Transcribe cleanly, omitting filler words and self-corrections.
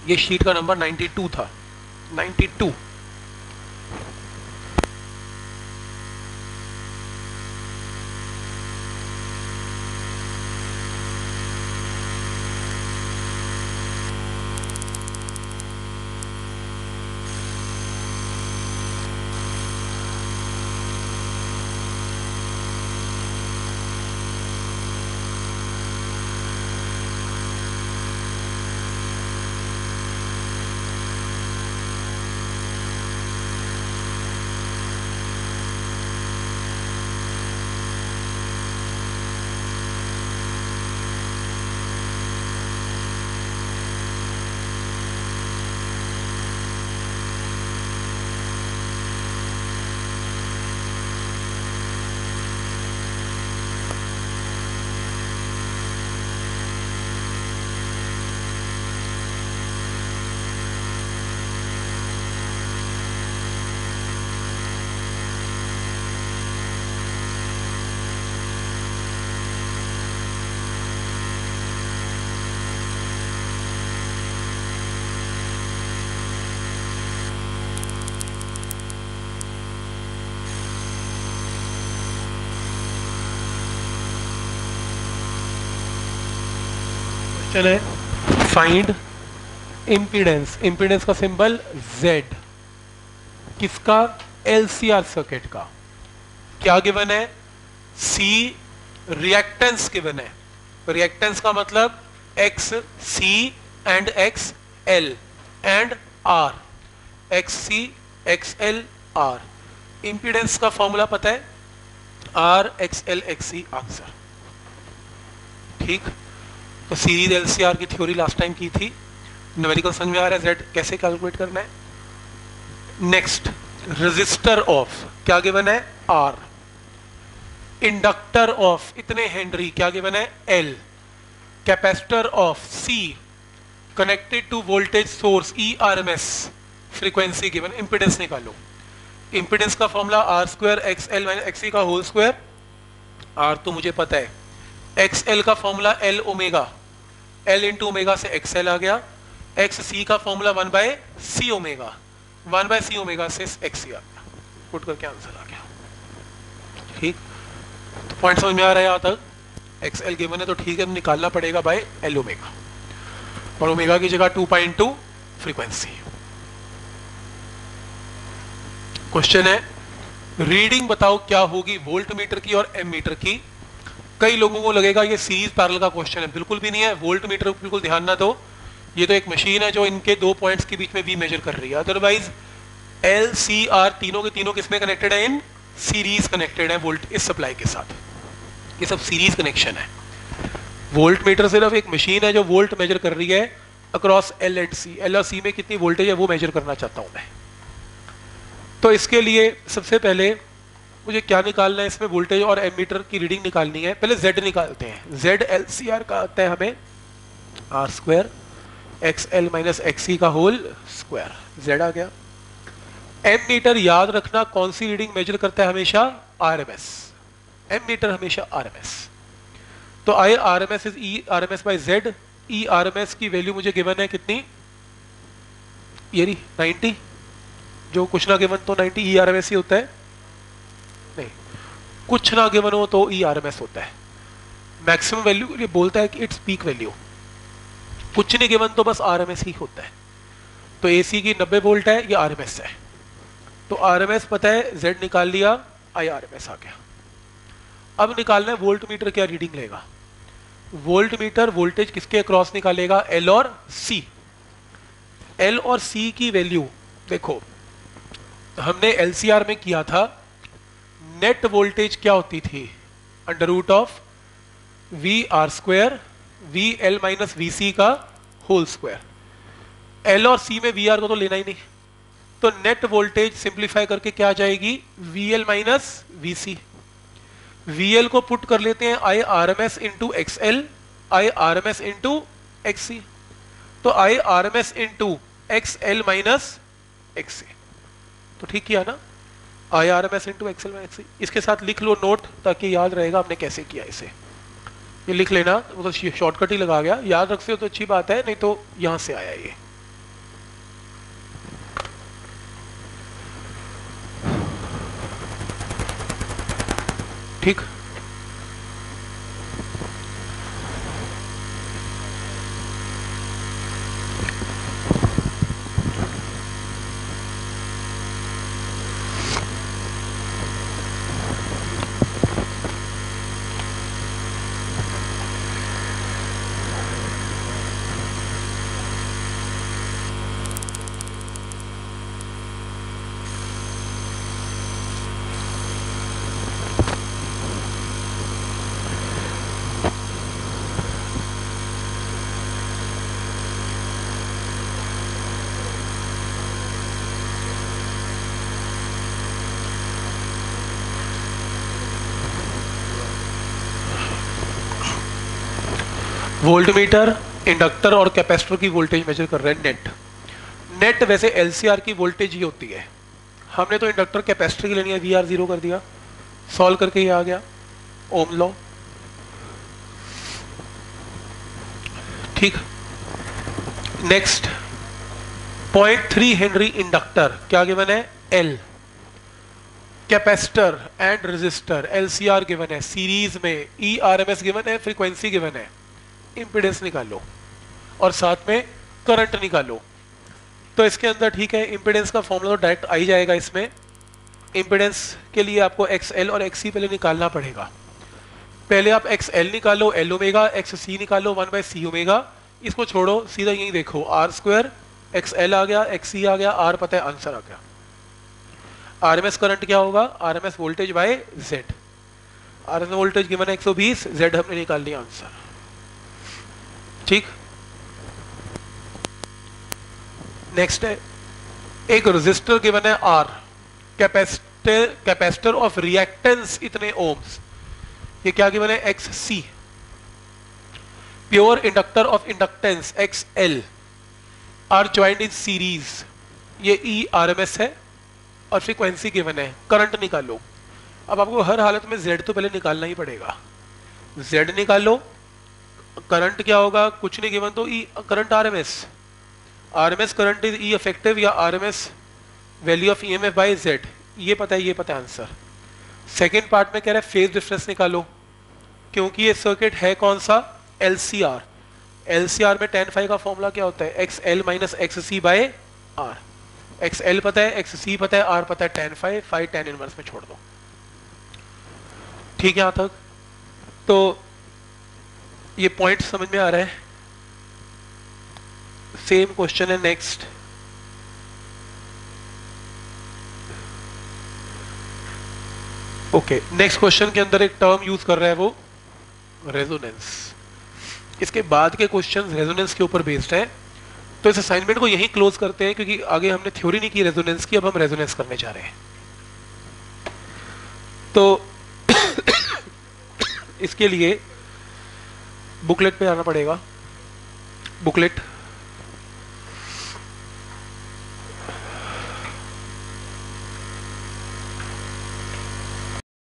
ये शीट का नंबर 92 था, 92। क्वेश्चन है फाइंड इम्पीडेंस, इम्पीडेंस का सिंबल Z, किसका? LCR सर्किट का। क्या गिवन है? C रिएक्टेंस गिवन है। रिएक्टेंस का मतलब XC and XL and R, XC XL R। Impedance का फॉर्मूला पता है? R XL XC answer. ठीक, तो सीरीज LCR की थ्योरी लास्ट टाइम की थी, न्यूमेरिकल समझ में आ रहा है Z कैसे कैलकुलेट करना है। नेक्स्ट, रेजिस्टर ऑफ क्या गिवन है? R। इंडक्टर ऑफ इतने हेनरी क्या गिवन है? L। Capacitor of C connected to voltage source ERMS, frequency given. Impedance निकालो। इंपीडेंस का फॉर्मूला R² XL XC का होल स्क्वायर। R तो मुझे पता है, XL का formula L omega, L into omega से XL आ गया। XC का formula 1/C omega, 1/C omega से XC आ गया। पुट करके आंसर आ गया। ठीक, तो पॉइंट समझ में आ रहा है यहाँ तक? XL गिवन है तो ठीक है, निकालना पड़ेगा बाय L ओमेगा, और ओमेगा की जगह 2.2 फ्रीक्वेंसी। क्वेश्चन है रीडिंग बताओ क्या होगी वोल्ट मीटर की और एम मीटर की। कई लोगों को लगेगा ये सीरीज पैरेलल का क्वेश्चन है, बिल्कुल भी नहीं है। वोल्ट मीटर बिल्कुल ध्यान ना दो, ये तो एक मशीन है जो इनके दो पॉइंट्स के बीच में वी मेजर कर रही है। अदरवाइज एल सी आर तीनों के तीनों किसमें कनेक्टेड है? इन सीरीज कनेक्टेड है वोल्ट इस सप्लाई के साथ। ये सब सीरीज कनेक्शन है। वोल्ट मीटर सिर्फ एक मशीन है जो वोल्ट मेजर कर रही है across L and C. L और सी में कितनी वोल्टेज है वो मेजर करना चाहता हूं मैं। तो इसके लिए सबसे पहले मुझे क्या निकालना है? इसमें वोल्टेज और एमीटर की रीडिंग निकालनी है। पहले Z निकालते हैं। Z LCR का आता है हमें R² XL माइनस XC का होल स्क्वायर। Z आ गया। एम मीटर याद रखना कौन सी रीडिंग मेजर करता है? हमेशा RMS। एम मीटर हमेशा RMS। तो I RMS is E RMS by Z। E RMS की वैल्यू मुझे गिवन है कितनी? ये 90। जो कुछ ना गिवन तो 90 E RMS ही होता है। नहीं, कुछ ना गिवन हो तो ई आर एम एस होता है। मैक्सिमम वैल्यू ये बोलता है कि इट्स पीक वैल्यू। कुछ नहीं गिवन तो बस आर एम एस ही होता है। तो एसी की 90 वोल्ट है, ये आर एम एस है। तो आर एम एस पता है, जेड निकाल लिया, आई आर एम एस आ गया। अब निकालना है वोल्ट मीटर क्या रीडिंग लेगा। वोल्ट मीटर वोल्टेज किसके अक्रॉस निकालेगा? एल और सी। एल और सी की वैल्यू देखो, हमने एलसीआर में किया था, नेट वोल्टेज क्या होती थी? Under root of V R square V L minus V C का होल स्क्वायर। एल और सी में वी आर को तो लेना ही नहीं, तो नेट वोल्टेज सिंप्लीफाई करके क्या आ जाएगी? V L minus V C. V L को पुट कर लेते हैं I R M S into X L, I R M S into X C. तो I R M S into X L minus X C. तो ठीक किया ना? I R M S into X L minus C. इसके साथ लिख लो note, ताकि याद रहेगा हमने कैसे किया इसे। ये लिख लेना, वो तो शॉर्टकट ही लगा गया। याद रखते हो तो अच्छी बात है, नहीं तो यहां से आया ये। ठीक। वोल्टमीटर इंडक्टर और कैपेसिटर की वोल्टेज मेजर कर रहे हैं नेट। नेट वैसे एलसीआर की वोल्टेज ही होती है। हमने तो इंडक्टर कैपेसिटर की लेनी है, वी आर जीरो कर दिया, सॉल्व करके ये आ गया ओम लॉ। ठीक। नेक्स्ट 0.3 हेनरी इंडक्टर क्या गिवन है, L. Capacitor and resistor LCR given है, सीरीज में E R M S given है, फ्रीक्वेंसी गिवन है, इंपीडेंस निकालो और साथ में करंट निकालो। तो इसके अंदर ठीक है, इंपीडेंस का फॉर्मूला तो डायरेक्ट आ ही जाएगा इसमें। इंपीडेंस के लिए आपको XL और XC पहले निकालना पड़ेगा। पहले आप XL निकालो, L ओमेगा, XC निकालो 1/C ओमेगा। इसको छोड़ो, सीधा यही देखो, R², XL आ गया, XC आ गया, R पता है, आंसर आ गया। RMS करंट क्या होगा, RMS voltage by Z। RMS voltage given है 120, Z हमने निकाल लिया आंसर। ठीक। नेक्स्ट है, एक रेजिस्टर गिवन है R, कैपेसिटर ऑफ रिएक्टेंस इतने ओम्स, ये क्या गिवन है, XC। Pure inductor of inductance XL are joined in series, ये ERMS है और फ्रीक्वेंसी गिवन है। करंट निकालो। अब आपको हर हालत में Z तो पहले निकालना ही पड़ेगा। Z निकालो, करंट क्या होगा, कुछ नहीं गिवन तो E current RMS current is E effective या RMS value of EMF by Z। ये पता है आंसर। सेकेंड पार्ट में कह रहा है फेज डिफरेंस निकालो, क्योंकि ये सर्किट है कौन सा, LCR। LCR में tan phi का फॉर्मूला क्या होता है, XL minus XC by R। XL पता है, XC पता है, R पता है, tan phi, phi tan inverse में छोड़ दो। ठीक है, यहां तक तो ये पॉइंट समझ में आ रहा है। सेम क्वेश्चन है नेक्स्ट। ओके, नेक्स्ट क्वेश्चन के अंदर एक टर्म यूज कर रहा है वो रेजोनेंस। इसके बाद के क्वेश्चंस रेजोनेंस के ऊपर बेस्ड है। तो इस असाइनमेंट को यहीं क्लोज करते हैं, क्योंकि आगे हमने थ्योरी नहीं की रेजोनेंस की, अब हम रेजोनेंस करने जा रहे हैं। तो इसके लिए बुकलेट पे आना पड़ेगा। बुकलेट